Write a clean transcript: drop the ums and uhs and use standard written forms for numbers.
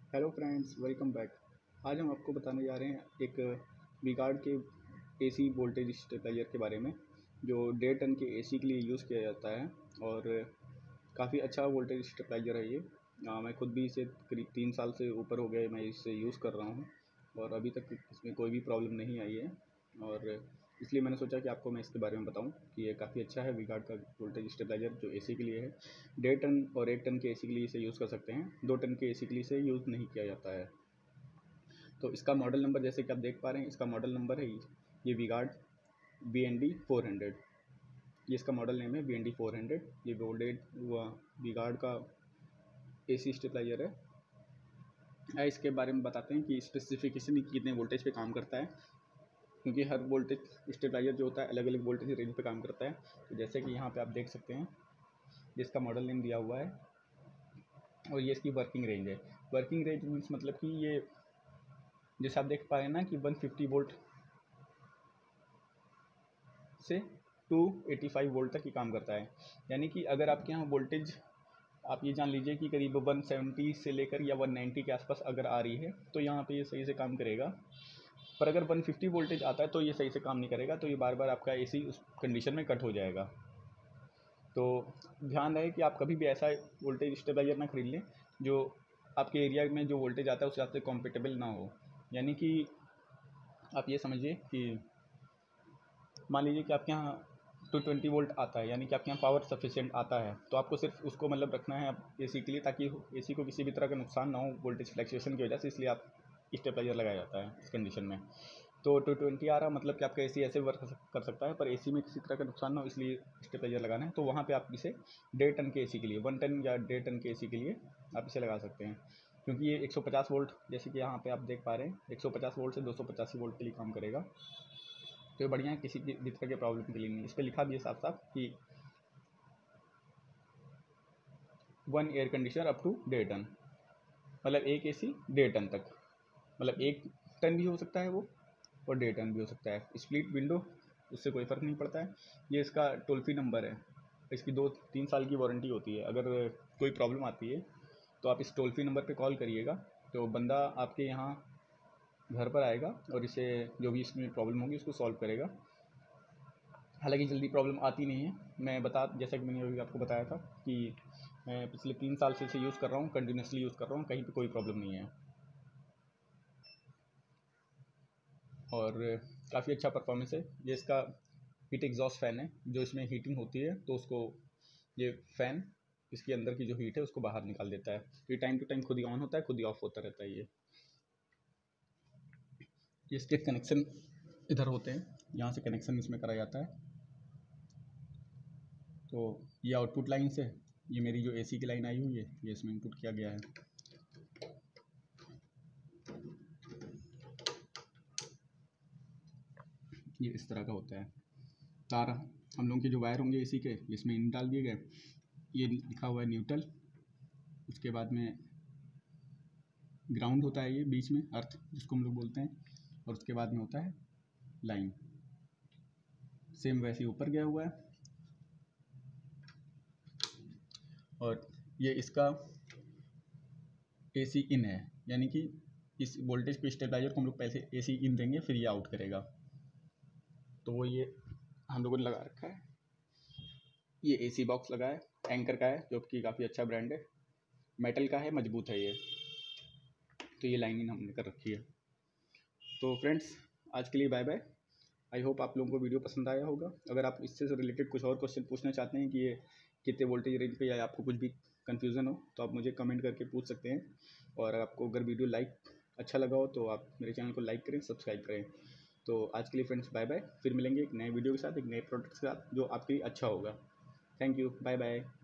Hello friends, welcome back. आज हम आपको बताने जा रहे हैं एक वीगार्ड के एसी वोल्टेज स्टेबलाइजर के बारे में, जो 1.5 टन के एसी के लिए यूज़ किया जाता है और काफ़ी अच्छा वोल्टेज स्टेबलाइजर है ये। मैं खुद भी इसे करीब 3 साल से ऊपर हो गए मैं इसे यूज़ कर रहा हूँ और अभी तक इसमें कोई भी प्रॉब्लम नहीं आई है। और इसलिए मैंने सोचा कि आपको मैं इसके बारे में बताऊं कि ये काफ़ी अच्छा है वीगार्ड का वोल्टेज स्टेबलाइजर, जो एसी के लिए है। 1.5 टन और 1 टन के एसी के लिए इसे यूज़ कर सकते हैं, 2 टन के एसी के लिए इसे यूज़ नहीं किया जाता है। तो इसका मॉडल नंबर जैसे कि आप देख पा रहे हैं, इसका मॉडल नंबर है ये वीगार्ड BND 400। ये इसका मॉडल नेम है BND 400। ये वोल्टेज वीगार्ड का एसी स्टेबलाइजर है। इसके बारे में बताते हैं कि स्पेसिफिकेशन कितने वोल्टेज पे काम करता है, क्योंकि हर वोल्टेज स्टेबलाइजर जो होता है अलग अलग वोल्टेज रेंज पे काम करता है। तो जैसे कि यहाँ पे आप देख सकते हैं, जिसका मॉडल नेम दिया हुआ है और ये इसकी वर्किंग रेंज है। वर्किंग रेंज मीन्स मतलब कि ये जैसे आप देख पा रहे हैं ना कि 150 वोल्ट से 285 वोल्ट तक ही काम करता है। यानी कि अगर आपके यहाँ वोल्टेज आप ये जान लीजिए कि करीब 170 से लेकर या 190 के आसपास अगर आ रही है तो यहाँ पे ये सही से काम करेगा। पर अगर 150 वोल्टेज आता है तो ये सही से काम नहीं करेगा, तो ये बार बार आपका एसी उस कंडीशन में कट हो जाएगा। तो ध्यान रहे कि आप कभी भी ऐसा वोल्टेज स्टेबलाइजर ना खरीद लें जो आपके एरिया में जो वोल्टेज आता है उसके साथ से कॉम्पेटेबल ना हो। यानी कि आप ये समझिए कि मान लीजिए कि आपके यहाँ 220 वोल्ट आता है, यानी कि आपके यहाँ पावर सफिशिएंट आता है, तो आपको सिर्फ उसको मतलब रखना है एसी के लिए, ताकि एसी को किसी भी तरह का नुकसान ना हो वोल्टेज फ्लक्चुएशन की वजह से। इसलिए आप स्टेबलाइजर लगाया जाता है इस कंडीशन में। तो 220 आ रहा मतलब कि आपका एसी ऐसे वर्क कर सकता है, पर एसी में किसी तरह का नुकसान ना हो, इसलिए स्टेबलाइजर लगाना है। तो वहाँ पे आप इसे 1.5 टन के एसी के लिए, 1 टन या 1.5 टन के एसी के लिए आप इसे लगा सकते हैं, क्योंकि ये 150 वोल्ट जैसे कि यहाँ पे आप देख पा रहे हैं 150 वोल्ट से 285 वोल्ट के लिए काम करेगा। तो ये बढ़िया है, किसी भी तरह की प्रॉब्लम के लिए नहीं। इस पर लिखा भी है साफ साफ कि 1 air conditioner up to 1.5 ton, मतलब एक एसी 1.5 टन तक, मतलब 1 टन भी हो सकता है वो और 1.5 टन भी हो सकता है। स्प्लिट विंडो, उससे कोई फ़र्क नहीं पड़ता है। ये इसका टोल फ्री नंबर है, इसकी 2-3 साल की वारंटी होती है। अगर कोई प्रॉब्लम आती है तो आप इस टोल फ्री नंबर पे कॉल करिएगा, तो बंदा आपके यहाँ घर पर आएगा और इसे जो भी इसमें प्रॉब्लम होगी उसको सॉल्व करेगा। हालांकि जल्दी प्रॉब्लम आती नहीं है। जैसा कि मैंने अभी आपको बताया था कि मैं पिछले 3 साल से इसे यूज़ कर रहा हूँ, कंटिन्यूसली यूज़ कर रहा हूँ, कहीं पे कोई प्रॉब्लम नहीं है और काफ़ी अच्छा परफॉर्मेंस है। ये इसका हीट एग्जॉस्ट फ़ैन है, जो इसमें हीटिंग होती है तो उसको ये फ़ैन इसके अंदर की जो हीट है उसको बाहर निकाल देता है। ये टाइम टू टाइम खुद ही ऑन होता है, खुद ही ऑफ होता रहता है। ये इसके कनेक्शन इधर होते हैं, यहाँ से कनेक्शन इसमें करा जाता है। तो ये आउटपुट लाइन से ये मेरी जो एसी की लाइन आई हुई है ये इसमें इनपुट किया गया है। ये इस तरह का होता है। तार हम लोगों के जो वायर होंगे एसी के, इसमें इन डाल दिए गए। ये लिखा हुआ है न्यूट्रल, उसके बाद में ग्राउंड होता है, ये बीच में अर्थ जिसको हम लोग बोलते हैं, और उसके बाद में होता है लाइन। सेम वैसे ही ऊपर गया हुआ है। और ये इसका एसी इन है, यानी कि इस वोल्टेज पे स्टेबलाइजर को हम लोग पहले एसी इन देंगे, फिर ये आउट करेगा। तो वो ये हम लोगों ने लगा रखा है। ये एसी बॉक्स लगा है, एंकर का है, जो कि काफ़ी अच्छा ब्रांड है, मेटल का है, मजबूत है ये। तो ये लाइन इन हमने कर रखी है। तो फ्रेंड्स, आज के लिए बाय बाय। आई होप आप लोगों को वीडियो पसंद आया होगा। अगर आप इससे रिलेटेड कुछ और क्वेश्चन पूछना चाहते हैं कि ये कितने वोल्टेज रेंज पे, या आपको कुछ भी कन्फ्यूज़न हो, तो आप मुझे कमेंट करके पूछ सकते हैं। और आपको अगर वीडियो अच्छा लगा हो तो आप मेरे चैनल को लाइक करें, सब्सक्राइब करें। तो आज के लिए फ्रेंड्स बाय बाय। फिर मिलेंगे एक नए वीडियो के साथ, एक नए प्रोडक्ट के साथ जो आपके लिए अच्छा होगा। Thank you, bye bye.